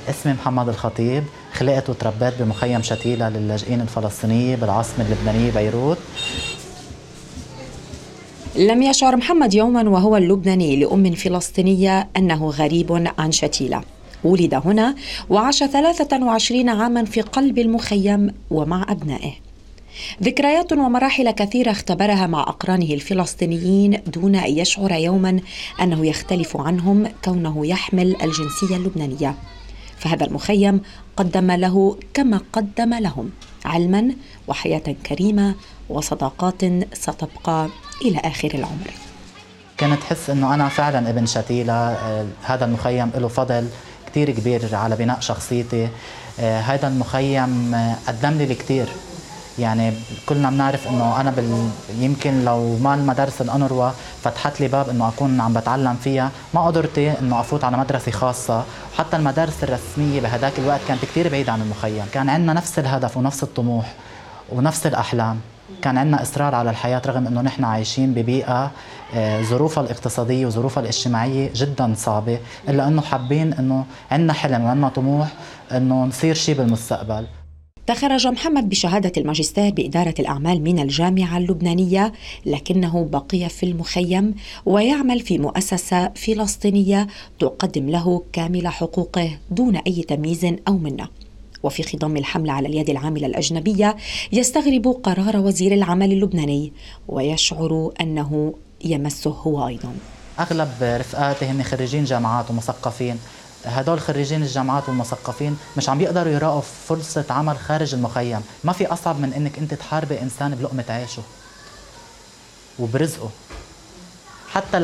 اسمي محمد الخطيب، خلقت وتربيت بمخيم شتيلة للاجئين الفلسطينيين بالعاصمة اللبنانية بيروت. لم يشعر محمد يوما وهو اللبناني لأم فلسطينية أنه غريب عن شتيلة. ولد هنا وعاش 23 عاما في قلب المخيم ومع أبنائه. ذكريات ومراحل كثيرة اختبرها مع أقرانه الفلسطينيين دون أن يشعر يوما أنه يختلف عنهم كونه يحمل الجنسية اللبنانية. فهذا المخيم قدم له كما قدم لهم علما وحياة كريمة وصداقات ستبقى إلى آخر العمر. كنت حس أنه أنا فعلا ابن شتيلة. هذا المخيم له فضل كتير كبير على بناء شخصيتي. هذا المخيم قدم لي الكثير. يعني كلنا بنعرف انه انا يمكن لو ما المدارس الانروا فتحت لي باب انه اكون عم بتعلم فيها، ما قدرت انه افوت على مدرسه خاصه. وحتى المدارس الرسميه بهداك الوقت كانت كثير بعيده عن المخيم. كان عندنا نفس الهدف ونفس الطموح ونفس الاحلام. كان عندنا اصرار على الحياه رغم انه نحن عايشين ببيئه ظروفها الاقتصاديه وظروفها الاجتماعيه جدا صعبه، الا انه حابين انه عندنا حلم وعندنا طموح انه نصير شيء بالمستقبل. تخرج محمد بشهادة الماجستير بإدارة الأعمال من الجامعة اللبنانية، لكنه بقي في المخيم ويعمل في مؤسسة فلسطينية تقدم له كامل حقوقه دون أي تمييز أو منة. وفي خضم الحملة على اليد العاملة الأجنبية يستغرب قرار وزير العمل اللبناني ويشعر أنه يمسه هو أيضا. أغلب رفقاتي هن خريجين جامعات ومثقفين. هدول خريجين الجامعات والمثقفين مش عم بيقدروا يلاقوا فرصة عمل خارج المخيم. ما في أصعب من إنك أنت تحاربي إنسان بلقمة عيشه وبرزقه، حتى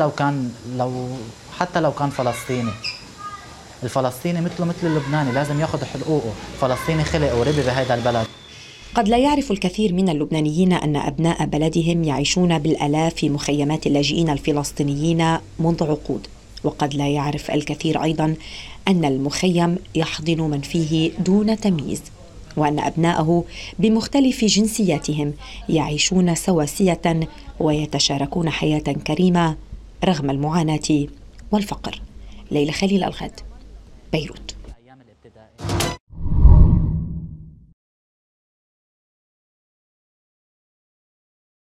لو كان فلسطيني. الفلسطيني مثله مثل اللبناني، لازم ياخذ حقوقه. فلسطيني خلق وربي بهذا البلد. قد لا يعرف الكثير من اللبنانيين أن أبناء بلدهم يعيشون بالآلاف في مخيمات اللاجئين الفلسطينيين منذ عقود. وقد لا يعرف الكثير أيضا أن المخيم يحضن من فيه دون تمييز، وأن أبناءه بمختلف جنسياتهم يعيشون سواسية ويتشاركون حياة كريمة رغم المعاناة والفقر. ليلى خليل، الغد، بيروت.